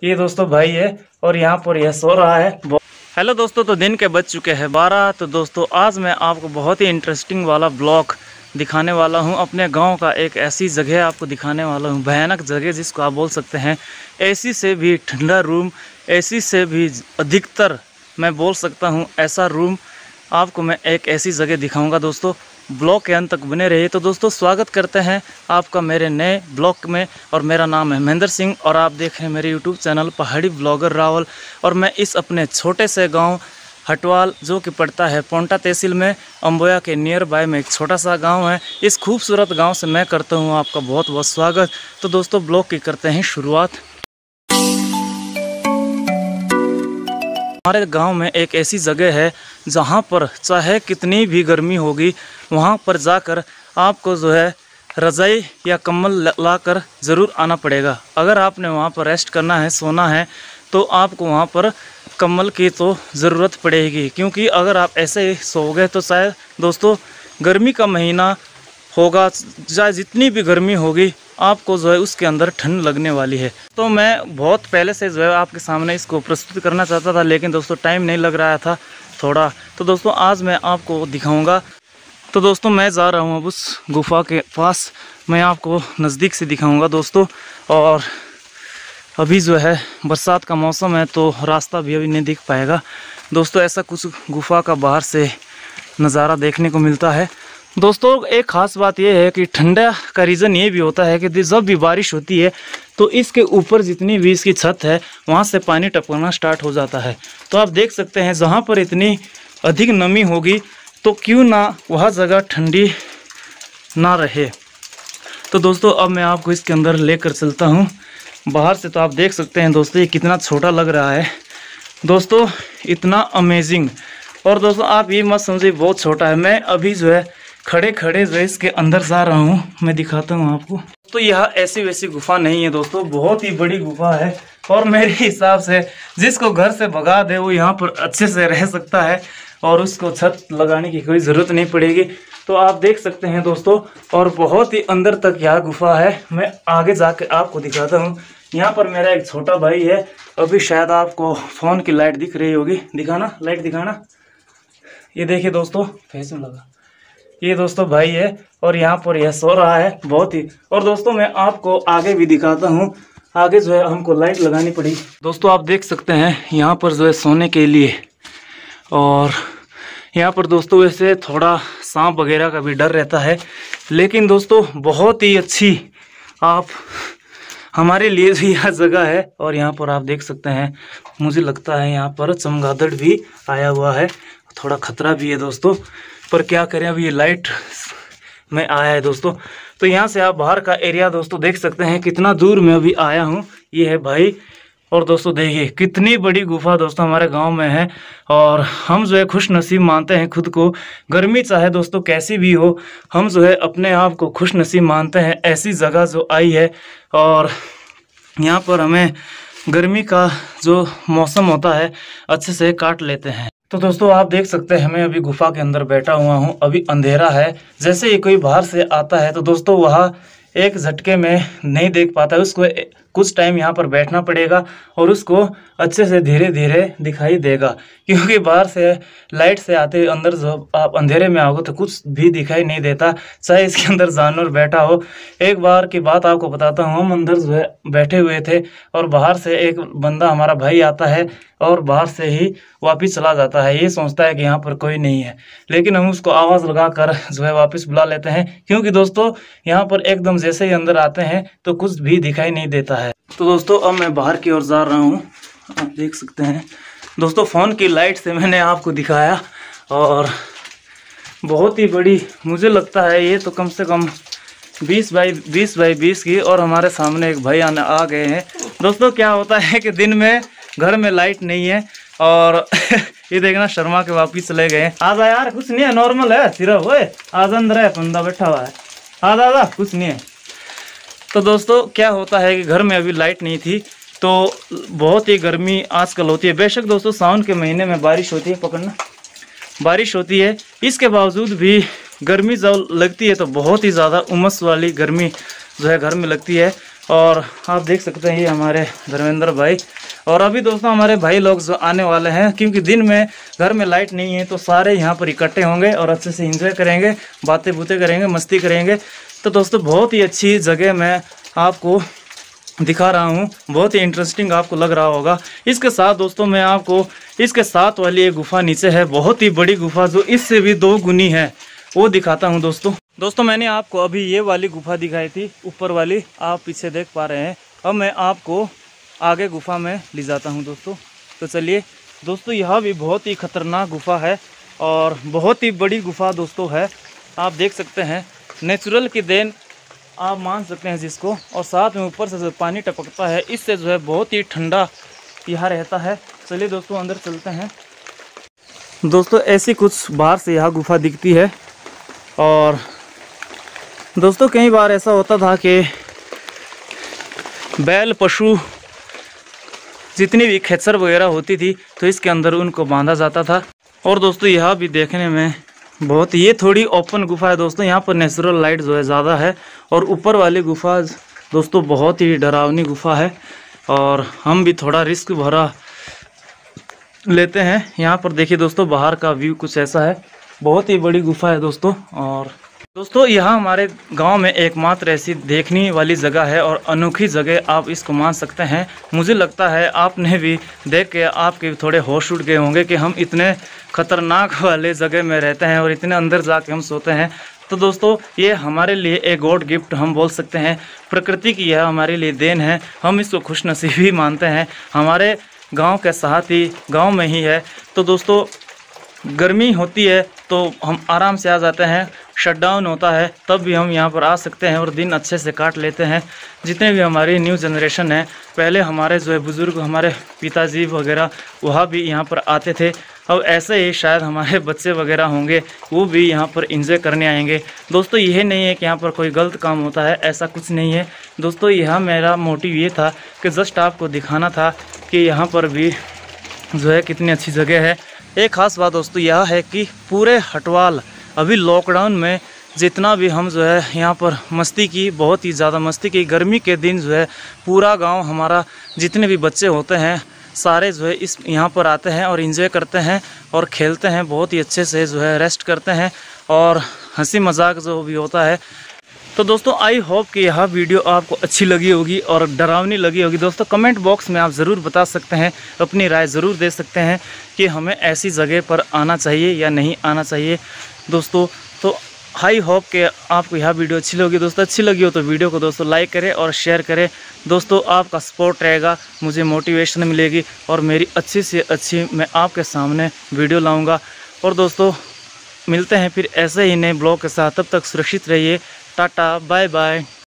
ये दोस्तों भाई है और यहाँ पर यह सो रहा है। हेलो दोस्तों, तो दिन के बज चुके हैं 12। तो दोस्तों आज मैं आपको बहुत ही इंटरेस्टिंग वाला ब्लॉग दिखाने वाला हूँ। अपने गांव का एक ऐसी जगह आपको दिखाने वाला हूँ, भयानक जगह जिसको आप बोल सकते हैं। एसी से भी ठंडा रूम, एसी से भी अधिकतर मैं बोल सकता हूँ ऐसा रूम आपको मैं एक ऐसी जगह दिखाऊंगा। दोस्तों ब्लॉग के अंत तक बने रहिए। तो दोस्तों स्वागत करते हैं आपका मेरे नए ब्लॉग में, और मेरा नाम है महेंद्र सिंह और आप देख रहे हैं मेरे YouTube channel Pahadi blogger Rawal. और मैं इस अपने छोटे से गांव हटवाल, जो कि पड़ता है पोंटा तहसील में, अम्बोया के नियर बाय में एक छोटा सा गांव है, इस खूबसूरत गांव से मैं करता हूं आपका बहुत बहुत स्वागत। तो दोस्तों ब्लॉग की करते हैं शुरुआत। हमारे गांव में एक ऐसी जगह है जहां पर चाहे कितनी भी गर्मी होगी, वहां पर जाकर आपको जो है रज़ाई या कंबल लाकर ज़रूर आना पड़ेगा। अगर आपने वहां पर रेस्ट करना है, सोना है, तो आपको वहां पर कंबल की तो ज़रूरत पड़ेगी, क्योंकि अगर आप ऐसे ही सोओगे तो शायद दोस्तों गर्मी का महीना होगा, चाहे जितनी भी गर्मी होगी आपको जो है उसके अंदर ठंड लगने वाली है। तो मैं बहुत पहले से जो है आपके सामने इसको प्रस्तुत करना चाहता था, लेकिन दोस्तों टाइम नहीं लग रहा था थोड़ा। तो दोस्तों आज मैं आपको दिखाऊंगा। तो दोस्तों मैं जा रहा हूँ अब उस गुफा के पास, मैं आपको नज़दीक से दिखाऊंगा दोस्तों। और अभी जो है बरसात का मौसम है तो रास्ता भी अभी नहीं दिख पाएगा दोस्तों। ऐसा कुछ गुफा का बाहर से नज़ारा देखने को मिलता है दोस्तों। एक ख़ास बात यह है कि ठंडा का रीज़न ये भी होता है कि जब भी बारिश होती है तो इसके ऊपर जितनी भी इसकी छत है वहाँ से पानी टपकना स्टार्ट हो जाता है। तो आप देख सकते हैं जहाँ पर इतनी अधिक नमी होगी तो क्यों ना वह जगह ठंडी ना रहे। तो दोस्तों अब मैं आपको इसके अंदर लेकर चलता हूँ। बाहर से तो आप देख सकते हैं दोस्तों ये कितना छोटा लग रहा है दोस्तों, इतना अमेजिंग। और दोस्तों आप ये मत समझिए बहुत छोटा है, मैं अभी जो है खड़े खड़े जो है इसके अंदर जा रहा हूँ, मैं दिखाता हूँ आपको। तो यह ऐसी वैसी गुफा नहीं है दोस्तों, बहुत ही बड़ी गुफा है। और मेरे हिसाब से जिसको घर से भगा दे वो यहाँ पर अच्छे से रह सकता है और उसको छत लगाने की कोई ज़रूरत नहीं पड़ेगी। तो आप देख सकते हैं दोस्तों, और बहुत ही अंदर तक यह गुफा है। मैं आगे जाके आपको दिखाता हूँ। यहाँ पर मेरा एक छोटा भाई है, अभी शायद आपको फ़ोन की लाइट दिख रही होगी, दिखाना लाइट दिखाना। ये देखिए दोस्तों फेस में लगा, ये दोस्तों भाई है और यहाँ पर यह सो रहा है बहुत ही। और दोस्तों मैं आपको आगे भी दिखाता हूँ, आगे जो है हमको लाइट लगानी पड़ी दोस्तों। आप देख सकते हैं यहाँ पर जो है सोने के लिए, और यहाँ पर दोस्तों वैसे थोड़ा सांप वगैरह का भी डर रहता है, लेकिन दोस्तों बहुत ही अच्छी आप हमारे लिए भी यह जगह है। और यहाँ पर आप देख सकते हैं, मुझे लगता है यहाँ पर चमगादड़ भी आया हुआ है, थोड़ा खतरा भी है दोस्तों, पर क्या करें अभी ये लाइट में आया है दोस्तों। तो यहाँ से आप बाहर का एरिया दोस्तों देख सकते हैं, कितना दूर में अभी आया हूँ। ये है भाई, और दोस्तों देखिए कितनी बड़ी गुफा दोस्तों हमारे गांव में है। और हम जो है खुश नसीब मानते हैं खुद को, गर्मी चाहे दोस्तों कैसी भी हो, हम जो है अपने आप को खुश नसीब मानते हैं ऐसी जगह जो आई है। और यहाँ पर हमें गर्मी का जो मौसम होता है अच्छे से काट लेते हैं। तो दोस्तों आप देख सकते हैं मैं अभी गुफा के अंदर बैठा हुआ हूँ, अभी अंधेरा है। जैसे ही कोई बाहर से आता है तो दोस्तों वह एक झटके में नहीं देख पाता है, उसको कुछ टाइम यहाँ पर बैठना पड़ेगा और उसको अच्छे से धीरे धीरे दिखाई देगा, क्योंकि बाहर से लाइट से आते अंदर जब आप अंधेरे में आओगे तो कुछ भी दिखाई नहीं देता, चाहे इसके अंदर जानवर बैठा हो। एक बार की बात आपको बताता हूँ, हम अंदर जो है बैठे हुए थे और बाहर से एक बंदा हमारा भाई आता है और बाहर से ही वापस चला जाता है, ये सोचता है कि यहाँ पर कोई नहीं है, लेकिन हम उसको आवाज़ लगाकर जो है वापस बुला लेते हैं, क्योंकि दोस्तों यहाँ पर एकदम जैसे ही अंदर आते हैं तो कुछ भी दिखाई नहीं देता है। तो दोस्तों अब मैं बाहर की ओर जा रहा हूँ, आप देख सकते हैं दोस्तों फ़ोन की लाइट से मैंने आपको दिखाया, और बहुत ही बड़ी मुझे लगता है ये तो कम से कम 20 बाई 20 की। और हमारे सामने एक भाई आ गए हैं दोस्तों। क्या होता है कि दिन में घर में लाइट नहीं है और ये देखना शर्मा के वापिस चले गए। आजा यार, कुछ नहीं है, नॉर्मल है सिर्फ, वो आजा अंदर है, बंदा बैठा हुआ है, आजा आजा, कुछ नहीं है। तो दोस्तों क्या होता है कि घर में अभी लाइट नहीं थी तो बहुत ही गर्मी आजकल होती है। बेशक दोस्तों सावन के महीने में बारिश होती है, पकड़ना, बारिश होती है, इसके बावजूद भी गर्मी जब लगती है तो बहुत ही ज़्यादा उमस वाली गर्मी जो है घर में लगती है। और आप देख सकते हैं ये हमारे धर्मेंद्र भाई। और अभी दोस्तों हमारे भाई लोग जो आने वाले हैं, क्योंकि दिन में घर में लाइट नहीं है तो सारे यहाँ पर इकट्ठे होंगे और अच्छे से एंजॉय करेंगे, बातें बूतें करेंगे, मस्ती करेंगे। तो दोस्तों बहुत ही अच्छी जगह मैं आपको दिखा रहा हूँ, बहुत ही इंटरेस्टिंग आपको लग रहा होगा। इसके साथ दोस्तों मैं आपको इसके साथ वाली एक गुफा नीचे है, बहुत ही बड़ी गुफा जो इससे भी 2 गुनी है, वो दिखाता हूँ दोस्तों मैंने आपको अभी ये वाली गुफा दिखाई थी, ऊपर वाली आप पीछे देख पा रहे हैं। अब मैं आपको आगे गुफा में ले जाता हूँ दोस्तों। तो चलिए दोस्तों, यह भी बहुत ही खतरनाक गुफा है और बहुत ही बड़ी गुफा दोस्तों है। आप देख सकते हैं नेचुरल की देन आप मान सकते हैं जिसको। और साथ में ऊपर से जो पानी टपकता है, इससे जो है बहुत ही ठंडा यहाँ रहता है। चलिए दोस्तों अंदर चलते हैं। दोस्तों ऐसी कुछ बाहर से यह गुफा दिखती है। और दोस्तों कई बार ऐसा होता था कि बैल पशु जितनी भी खेचर वगैरह होती थी तो इसके अंदर उनको बांधा जाता था। और दोस्तों यह भी देखने में बहुत, ये थोड़ी ओपन गुफा है दोस्तों, यहाँ पर नेचुरल लाइट जो है ज़्यादा है। और ऊपर वाली गुफा दोस्तों बहुत ही डरावनी गुफा है और हम भी थोड़ा रिस्क भरा लेते हैं। यहाँ पर देखिए दोस्तों बाहर का व्यू कुछ ऐसा है, बहुत ही बड़ी गुफा है दोस्तों। और दोस्तों यहाँ हमारे गांव में एकमात्र ऐसी देखने वाली जगह है और अनोखी जगह आप इसको मान सकते हैं। मुझे लगता है आपने भी देख के आपके थोड़े होश उड़ गए होंगे कि हम इतने खतरनाक वाले जगह में रहते हैं और इतने अंदर जाके हम सोते हैं। तो दोस्तों ये हमारे लिए एक गॉड गिफ्ट हम बोल सकते हैं, प्रकृति की यह हमारे लिए देन है। हम इसको खुशनसीबी मानते हैं, हमारे गाँव के साथ ही गाँव में ही है। तो दोस्तों गर्मी होती है तो हम आराम से आ जाते हैं, शटडाउन होता है तब भी हम यहाँ पर आ सकते हैं और दिन अच्छे से काट लेते हैं। जितने भी हमारी न्यू जनरेशन है, पहले हमारे जो है बुज़ुर्ग, हमारे पिताजी वगैरह वह भी यहाँ पर आते थे। अब ऐसे ही शायद हमारे बच्चे वगैरह होंगे, वो भी यहाँ पर इंजॉय करने आएंगे। दोस्तों यह नहीं है कि यहाँ पर कोई गलत काम होता है, ऐसा कुछ नहीं है दोस्तों। यह मेरा मोटिव ये था कि जस्ट आपको दिखाना था कि यहाँ पर भी जो है कितनी अच्छी जगह है। एक ख़ास बात दोस्तों यह है कि पूरे हटवाल अभी लॉकडाउन में जितना भी हम जो है यहाँ पर मस्ती की, बहुत ही ज़्यादा मस्ती की। गर्मी के दिन जो है पूरा गांव हमारा, जितने भी बच्चे होते हैं सारे जो है इस यहाँ पर आते हैं और एंजॉय करते हैं और खेलते हैं, बहुत ही अच्छे से जो है रेस्ट करते हैं और हंसी मजाक जो भी होता है। तो दोस्तों आई होप कि यह वीडियो आपको अच्छी लगी होगी और डरावनी लगी होगी। दोस्तों कमेंट बॉक्स में आप ज़रूर बता सकते हैं, अपनी राय ज़रूर दे सकते हैं कि हमें ऐसी जगह पर आना चाहिए या नहीं आना चाहिए दोस्तों। तो आई होप कि आपको यह वीडियो अच्छी लगी। दोस्तों अच्छी लगी हो तो वीडियो को दोस्तों लाइक करें और शेयर करें। दोस्तों आपका सपोर्ट रहेगा, मुझे मोटिवेशन मिलेगी और मेरी अच्छी से अच्छी मैं आपके सामने वीडियो लाऊँगा। और दोस्तों मिलते हैं फिर ऐसे ही नए ब्लॉग के साथ, तब तक सुरक्षित रहिए। Tata bye bye.